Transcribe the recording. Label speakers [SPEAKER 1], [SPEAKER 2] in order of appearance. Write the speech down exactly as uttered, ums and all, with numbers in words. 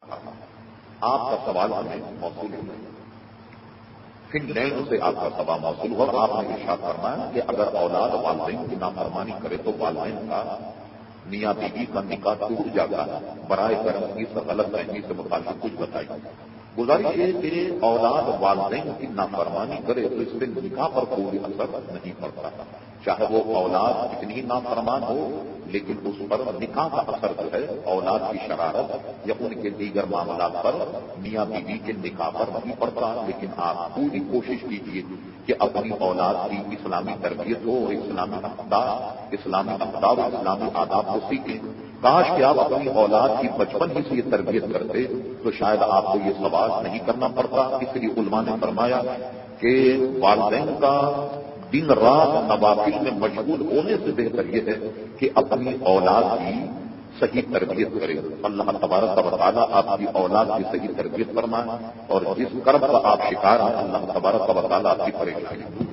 [SPEAKER 1] آپ کا سوال ہمیں موصول ہوا پھر لینڈ سے آپ کا سوال موصول ہوا. آپ نے ارشاد فرمایا کہ اگر اولاد والدین کی نافرمانی کرے تو والدین کا میاں بیوی کا نکاح ٹوٹ جاتا ہے. برائے کرم اس غلط فہمی سے متعلق کچھ بتائیے. گزارش ہے کہ اولاد والدین کی نافرمانی کرے تو اس سے نکاح پر کوئی اثر نہیں پڑتا, چاہے وہ اولاد کتنی نافرمان ہو, لیکن اس پر نکاح کا اثر جو ہے اولاد کی شرارت یا ان کے دیگر معاملات پر میاں بیوی کے نکاح پر نہیں پڑتا. لیکن آپ پوری کوشش کیجیے کہ اپنی اولاد کی اسلامی تربیت ہو اور اسلامی اقدار اسلامی اقدار اور اسلامی آداب کو سیکھیں. کاش کہ آپ اپنی اولاد کی بچپن ہی سے یہ تربیت کرتے تو شاید آپ کو یہ سوال نہیں کرنا پڑتا. اس لیے علماء نے فرمایا کہ والدین کا دن رات نوافل میں مشغول ہونے سے بہتر یہ ہے کہ اپنی اولاد کی صحیح تربیت کرے. اللہ تبارک و تعالیٰ آپ کی اولاد کی صحیح تربیت فرمائے اور جس کرب کا آپ شکار ہیں اللہ تبارک و تعالیٰ آپ کی پریشانی